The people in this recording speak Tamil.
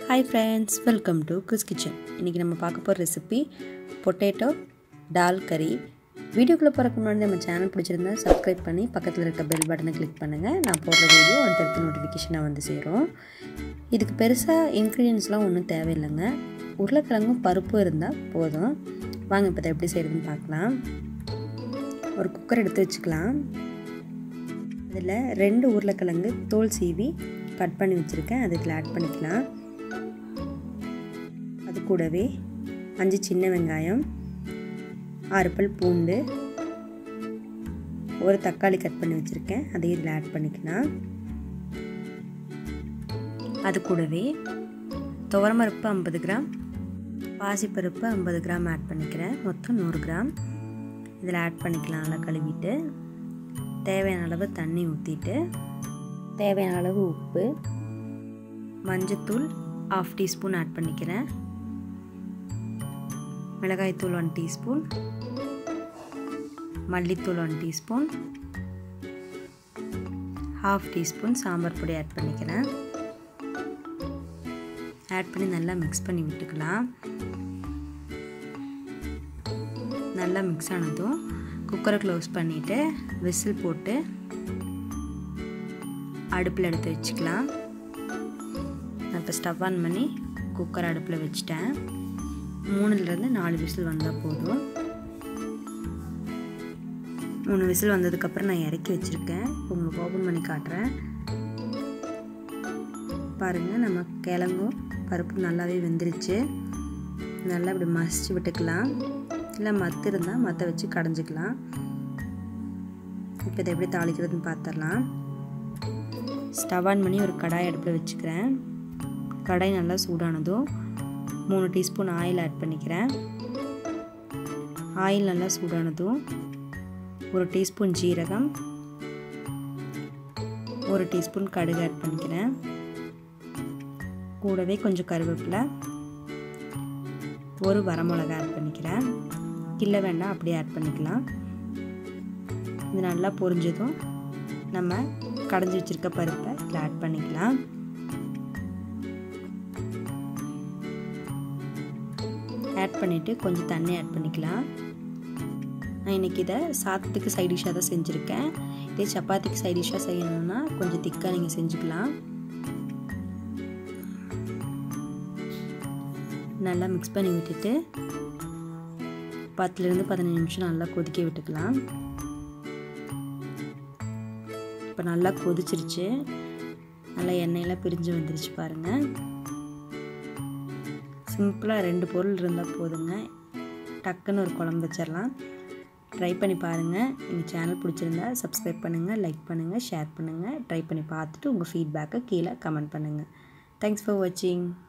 Hi friends, welcome to Krish Kitchen. இன்னைக்கு நம்ம பார்க்க போற ரெசிபி potato dal curry. வீடியோக்குள்ள போறதுக்கு முன்னாடி நம்ம சேனல் பிடிச்சிருந்தா subscribe பண்ணி பக்கத்துல இருக்க bell பட்டனை click பண்ணுங்க. நான் போடுற வீடியோ அடுத்த நோட்டிஃபிகேஷனா வந்து சேரும். இதுக்கு பெருசா ingredientsலாம் ஒண்ணும் தேவையில்லைங்க. உருளைக்கிழங்கும் பருப்பும் இருந்தா போதும். வாங்க இப்போ எப்படி செய்யறதுன்னு பார்க்கலாம். ஒரு குக்கர் எடுத்து வச்சுக்கலாம். அதில் 2 உருளைக்கிழங்கு தோல் சீவி கட் பண்ணி வச்சிருக்கேன். அதை இதில் ஆட் பண்ணிக்கலாம். அது கூடவே 5 சின்ன வெங்காயம், 6 பல் பூண்டு, ஒரு தக்காளி கட் பண்ணி வச்சிருக்கேன். அதை இதில் ஆட் பண்ணிக்கலாம். அது கூடவே துவரம்பருப்பு 50 கிராம், பாசிப்பருப்பு 50 கிராம் ஆட் பண்ணிக்கிறேன். மொத்தம் 100 கிராம் இதில் ஆட் பண்ணிக்கலாம். நல்லா கழுவிட்டு தேவையான அளவு தண்ணி ஊற்றிட்டு தேவையான அளவு உப்பு, மஞ்சத்தூள் 1/2 டீஸ்பூன் ஆட் பண்ணிக்கிறேன். மிளகாய்த்தூள் 1 டீஸ்பூன், மல்லித்தூள் 1 டீஸ்பூன், 1/2 டீஸ்பூன் சாம்பார் பொடி ஆட் பண்ணிக்கிறேன். ஆட் பண்ணி நல்லா மிக்ஸ் பண்ணி விட்டுக்கலாம். நல்லா மிக்ஸ் ஆனதும் குக்கரை க்ளோஸ் பண்ணிவிட்டு விசில் போட்டு அடுப்பில் எடுத்து வச்சுக்கலாம். நான் இப்போ ஸ்டவ் ஆன் பண்ணி குக்கர் அடுப்பில் வச்சுட்டேன். 3லேருந்து 4 விசில் வந்தால் போதும். 3 விசில் வந்ததுக்கப்புறம் நான் இறக்கி வச்சுருக்கேன். உங்களுக்கு ஓப்பன் பண்ணி காட்டுறேன். பாருங்கள், நம்ம கிழங்கும் பருப்பு நல்லாவே வெந்துருச்சு. நல்லா இப்படி மசிச்சு விட்டுக்கலாம். இல்லை மத்து இருந்தால் மற்ற வச்சு கடைஞ்சிக்கலாம். இப்போ இதை எப்படி தாளிக்கிறதுன்னு பார்த்துடலாம். ஸ்டவ் ஆன் பண்ணி ஒரு கடாய் அடுப்பில் வச்சுக்கிறேன். கடாய் நல்லா சூடானதும் 3 டீஸ்பூன் ஆயில் ஆட் பண்ணிக்கிறேன். ஆயில் நல்லா சூடானதும் 1 டீஸ்பூன் ஜீரகம், 1 டீஸ்பூன் கடுகு ஆட் பண்ணிக்கிறேன். கூடவே கொஞ்சம் கருவேப்பிலை, 1 வரமிளகா ஆட் பண்ணிக்கிறேன். கிள்ள வேண்டாம், அப்படியே ஆட் பண்ணிக்கலாம். இது நல்லா பொரிஞ்சதும் நம்ம கடைஞ்சி வச்சுருக்க பருப்பை இதில் ஆட் பண்ணிக்கலாம். ஆட் பண்ணிவிட்டு கொஞ்சம் தண்ணி ஆட் பண்ணிக்கலாம். நான் இன்றைக்கி இதை சாதத்துக்கு சைட் டிஷ்ஷாக தான் செஞ்சுருக்கேன். இதே சப்பாத்திக்கு சைட் டிஷ்ஷாக செய்யணும்னா கொஞ்சம் திக்காக நீங்கள் செஞ்சுக்கலாம். நல்லா மிக்ஸ் பண்ணி விட்டுட்டு 10லேருந்து 15 நிமிஷம் நல்லா கொதிக்க விட்டுக்கலாம். இப்போ நல்லா கொதிச்சிருச்சு. நல்லா எண்ணெயெல்லாம் பிரிஞ்சு வந்துருச்சு பாருங்கள். சிம்பிளாக 2 பொருள் இருந்தால் போதுங்க. டக்குன்னு ஒரு குழம்பு வச்சிடலாம். ட்ரை பண்ணி பாருங்கள். எங்கள் சேனல் பிடிச்சிருந்தா சப்ஸ்கிரைப் பண்ணுங்கள், லைக் பண்ணுங்கள், ஷேர் பண்ணுங்கள். ட்ரை பண்ணி பார்த்துட்டு உங்கள் ஃபீட்பேக்கை கீழே கமெண்ட் பண்ணுங்கள். தேங்க்ஸ் ஃபார் வாட்சிங்.